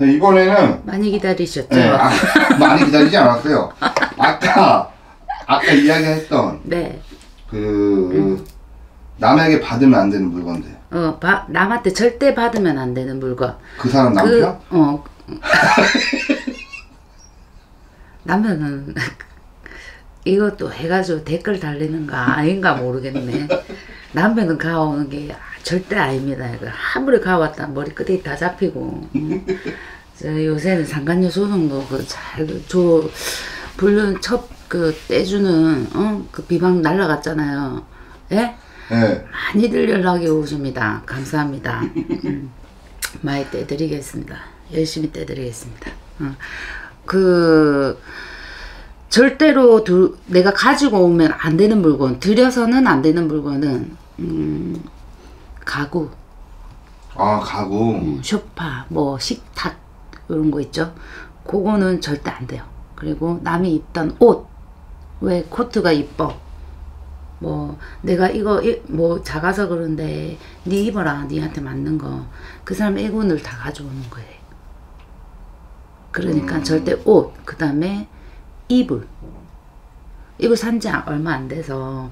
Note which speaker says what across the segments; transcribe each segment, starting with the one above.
Speaker 1: 이번에는
Speaker 2: 많이 기다리셨죠?
Speaker 1: 네, 많이 기다리지 않았어요. 아까 이야기했던
Speaker 2: 네.
Speaker 1: 남에게 받으면 안 되는 물건들.
Speaker 2: 남한테 절대 받으면 안 되는 물건.
Speaker 1: 그 사람 남편?
Speaker 2: 남편은 이것도 해가지고 댓글 달리는 거 아닌가 모르겠네. 남편은 가오는 게 절대 아닙니다. 아무리 가왔다 머리끝이 다 잡히고. 요새는 상간녀 소송도 불륜 떼주는 그 비방 날라갔잖아요. 예?
Speaker 1: 네.
Speaker 2: 많이들 연락이 오십니다. 감사합니다. 많이 떼드리겠습니다. 열심히 떼드리겠습니다. 절대로 내가 가지고 오면 안 되는 물건, 들여서는 안 되는 물건은 가구.
Speaker 1: 가구.
Speaker 2: 소파, 뭐 식탁 이런 거 있죠. 그거는 절대 안 돼요. 그리고 남이 입던 옷, 왜 코트가 이뻐? 뭐 내가 이거 뭐 작아서 그런데 네 입어라, 니한테 맞는 거. 그 사람 애군을 다 가져오는 거예요. 그러니까 절대 옷, 그 다음에 이불. 이거 산지 얼마 안 돼서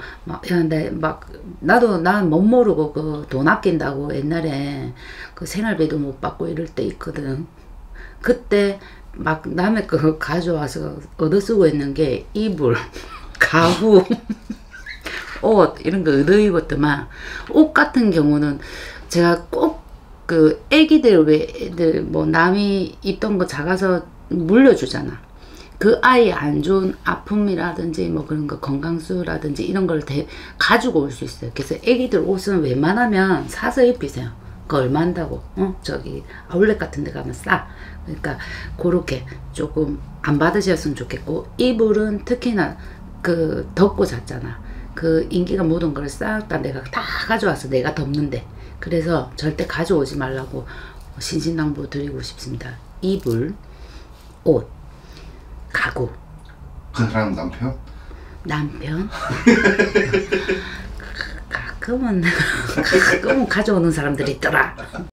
Speaker 2: 난 못 모르고 그 돈 아낀다고 옛날에 그 생활비도 못 받고 이럴 때 있거든. 그때 막 남의 거 가져와서 얻어 쓰고 있는 게 이불, 가구, 옷 이런 거 얻어 입었더만. 옷 같은 경우는 제가 꼭 그 애기들 왜 애들 뭐 남이 입던 거 작아서 물려주잖아. 그 아이 안 좋은 아픔이라든지 뭐 그런 거 건강수라든지 이런 걸 가지고 올 수 있어요. 그래서 애기들 옷은 웬만하면 사서 입히세요. 그거 얼마 한다고? 저기 아울렛 같은 데 가면 싸. 그러니까 그렇게 조금 안 받으셨으면 좋겠고, 이불은 특히나 그 덮고 잤잖아. 그 인기가 묻은 걸 싹 다 내가 다 가져와서 내가 덮는데, 그래서 절대 가져오지 말라고 신신당부 드리고 싶습니다. 이불, 옷, 가구.
Speaker 1: 그 사람 남편?
Speaker 2: 가끔은 가져오는 사람들이 있더라.